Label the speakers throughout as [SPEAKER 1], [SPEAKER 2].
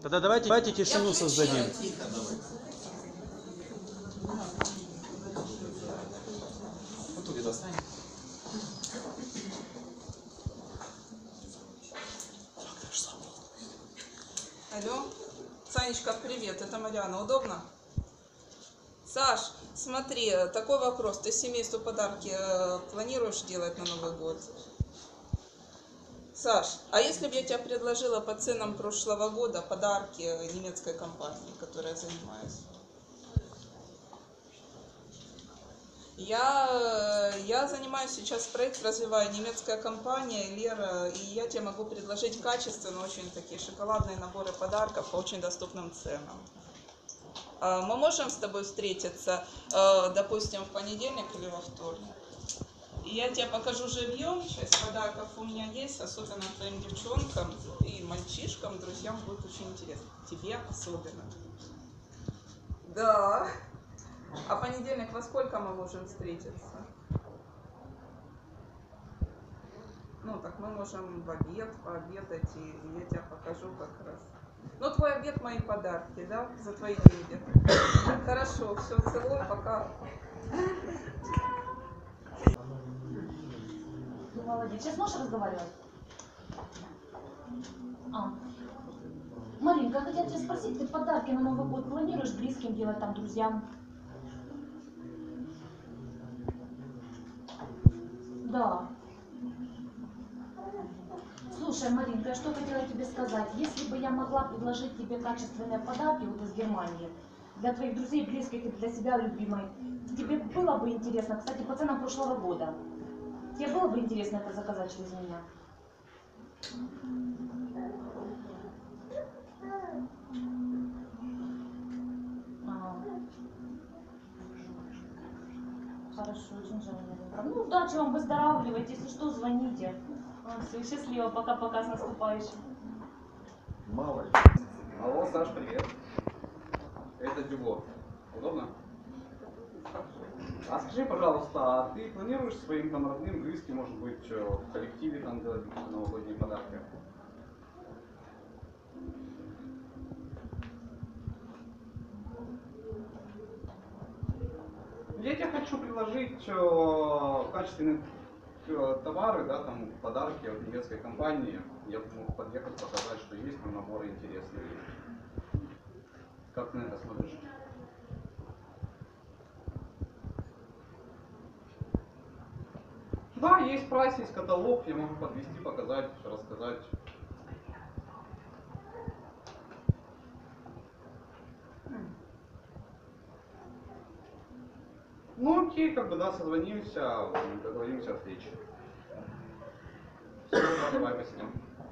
[SPEAKER 1] Тогда давайте тишину создадим.
[SPEAKER 2] Тихо, давай. Вот тут достань.
[SPEAKER 3] Алло, Санечка, привет, это Марьяна, удобно? Саш, смотри, такой вопрос, ты семейству подарки планируешь делать на Новый год? Саш, а если бы я тебе предложила по ценам прошлого года подарки немецкой компании, которой я занимаюсь? Я занимаюсь сейчас проект, развиваю немецкая компания Лера, и я тебе могу предложить качественно очень такие шоколадные наборы подарков по очень доступным ценам. Мы можем с тобой встретиться, допустим, в понедельник или во вторник? И я тебе покажу живьем, часть подарков у меня есть, особенно твоим девчонкам и мальчишкам, друзьям будет очень интересно. Тебе особенно. Да. А понедельник во сколько мы можем встретиться? Ну, так мы можем в обед, пообедать, и я тебе покажу как раз. Ну, твой обед, мои подарки, да, за твои деньги. Хорошо, все, целую, пока.
[SPEAKER 4] Ну, молодец. Сейчас можешь разговаривать? Маринка, я хотела тебя спросить, ты подарки на Новый год планируешь близким делать, там, друзьям? Да. Слушай, Маринка, я что хотела тебе сказать. Если бы я могла предложить тебе качественные подарки вот из Германии, для твоих друзей, близких и для себя любимой, тебе было бы интересно, кстати, по ценам прошлого года, тебе было бы интересно это заказать через меня? Хорошо, очень жаль. Ну, удачи вам, выздоравливайте, если что, звоните. Все, счастливо, пока-пока, с наступающим.
[SPEAKER 2] Мало ли. Алло, Саш, привет. Это Дюго. Удобно? А скажи, пожалуйста, а ты планируешь своим там родным, близким, может быть, в коллективе там делать новогодние подарки? Я тебе хочу предложить качественные товары, да, там подарки от немецкой компании. Я мог подъехать, показать, что есть, но наборы интересные. Как ты на это смотришь? Да, есть прайс, есть каталог, я могу подвести, показать, рассказать. Ну окей, как бы да, созвонимся, договоримся о встрече. Все, давай посидим.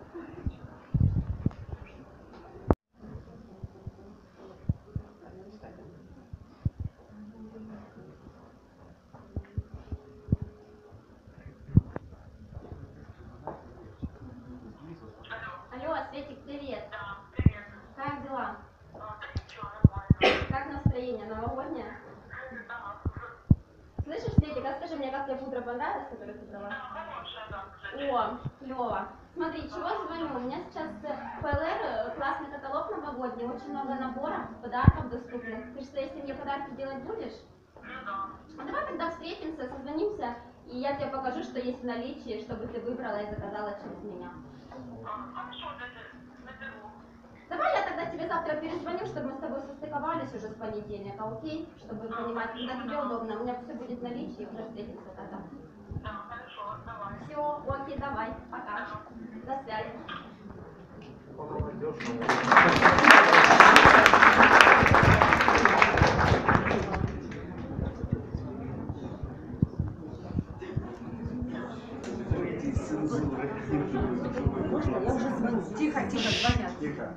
[SPEAKER 5] Алло, Светик, привет.
[SPEAKER 6] Да, привет.
[SPEAKER 5] Как дела?
[SPEAKER 6] Да ничего, нормально.
[SPEAKER 5] Как настроение? Новогоднее?
[SPEAKER 6] Да.
[SPEAKER 5] Слышишь, Светик, а скажи мне, как тебе пудра понравилась, которую ты брала?
[SPEAKER 6] Да, хорошая, да, кстати.
[SPEAKER 5] О, клево. Смотри, чего звоню? У меня сейчас ПЛР, классный каталог новогодний, очень много наборов, подарков доступных. Ты же своей семье подарки делать будешь?
[SPEAKER 6] Ну да.
[SPEAKER 5] А давай тогда встретимся, созвонимся, и я тебе покажу, что есть в наличии, чтобы ты выбрала и заказала через меня.
[SPEAKER 6] Хорошо, наберу.
[SPEAKER 5] Давай я тогда тебе завтра перезвоню, чтобы мы с тобой состыковались уже с понедельника, окей? Чтобы понимать, когда тебе удобно. У меня все будет в наличии, уже встретимся тогда.
[SPEAKER 6] Да, хорошо, давай.
[SPEAKER 5] Все, окей, давай, пока. До связи.
[SPEAKER 7] Можно? Я уже звоню. Тихо, тихо, звонят.
[SPEAKER 2] Тихо.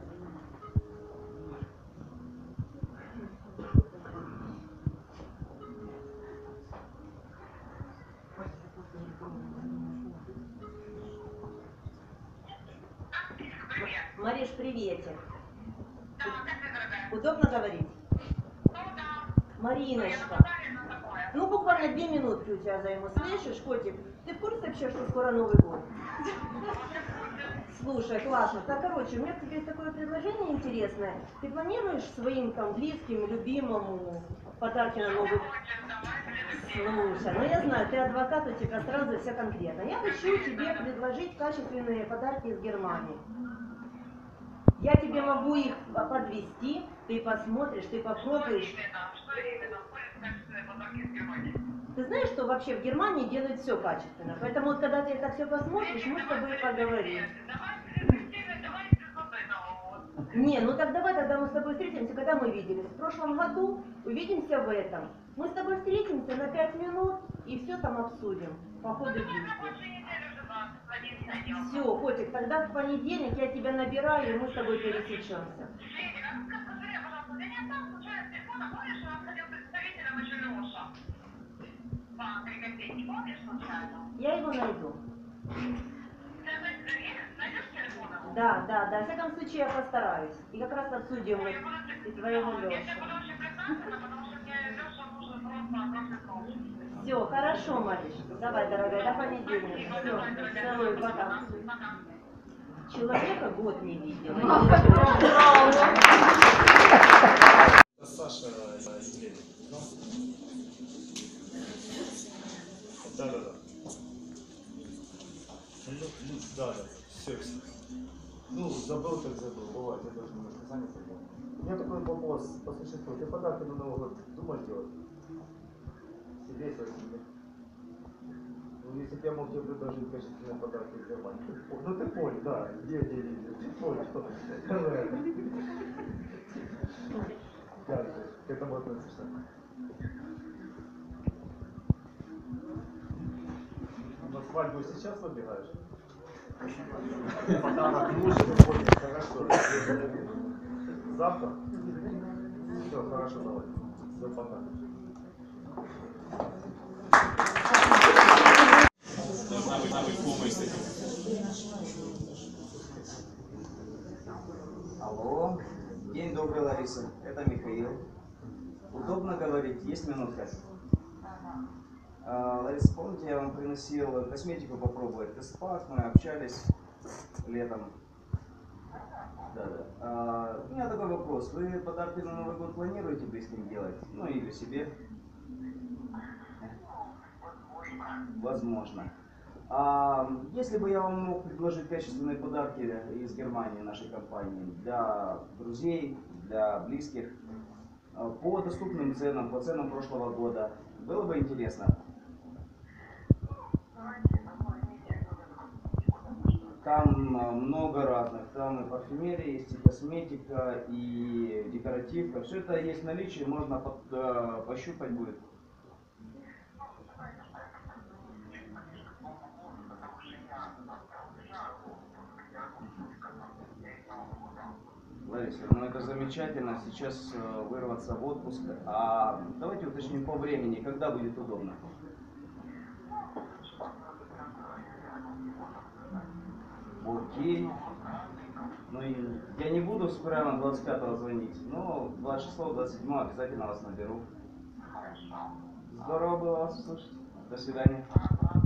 [SPEAKER 7] Мариш, приветик.
[SPEAKER 6] Да, как ты, дорогая?
[SPEAKER 7] Удобно говорить?
[SPEAKER 6] Ну да.
[SPEAKER 7] Мариночка.
[SPEAKER 6] На такое.
[SPEAKER 7] Ну, буквально 2 минутки у тебя займу. Слышишь, котик, ты в курсе вообще, что скоро Новый год? Слушай, классно. Так, короче, у меня к тебе есть такое предложение интересное. интересное. Ты планируешь своим там близким, любимому подарки на Новый год? Слушай, ну я знаю, ты адвокат, у тебя сразу все конкретно. Я хочу тебе предложить качественные подарки из Германии. Я тебе могу их подвести, ты посмотришь, ты попробуешь.
[SPEAKER 6] Что именно входит в качественные подарки из Германии?
[SPEAKER 7] Ты знаешь, что вообще в Германии делают все качественно. Поэтому вот когда ты это все посмотришь, мы с тобой поговорим.
[SPEAKER 6] Давай без вот этого.
[SPEAKER 7] Не, ну так давай тогда мы с тобой встретимся, когда мы виделись. В прошлом году увидимся в этом. Мы с тобой встретимся на 5 минут и все там обсудим по ходу действия. Все, котик, тогда в понедельник я тебя набираю, и мы с тобой пересечемся. Я его найду. Да, да, да. В всяком случае я постараюсь. И как раз обсудим мы и твоего Лешу. Все, хорошо, Мариш. Давай, дорогая, до понедельника. Все, целую, пока. Человека год не видела.
[SPEAKER 1] Саша Елена. Да. Да, все. Ну, забыл, так забыл. Бывает, я тоже немножко занят. У меня такой вопрос по существу. Ты подарки на Новый год думаешь делать? Себе, своей семье? Ну, если бы я мог тебе предложить качественные подарки из Германии. Ну, ты понял, да. Где. Ты понял. Как к этому относишься? На свадьбу сейчас выбегаешь? Подарок нужен, понял, хорошо. Завтра? Все, хорошо, давай. Все, пока. Должна быть помощь с этим.
[SPEAKER 8] Алло, день добрый, Лариса, это Михаил. Удобно говорить, есть минутка? Лариса, помните, я вам приносил косметику попробовать, тест-пак, мы общались летом. Да. У меня такой вопрос, вы подарки на Новый год планируете близким делать? Ну или себе? Возможно. Если бы я вам мог предложить качественные подарки из Германии, нашей компании, для друзей, для близких, по доступным ценам, по ценам прошлого года, было бы интересно? Там много разных, там и парфюмерия есть, и косметика, и декоративка. Все это есть в наличии, можно пощупать будет. Лариса, ну это замечательно, сейчас вырваться в отпуск. А давайте уточним по времени, когда будет удобно. Окей. Ну и я не буду прямо 25-го звонить, но 26-го, 27-го обязательно вас наберу. Здорово было вас услышать. До свидания.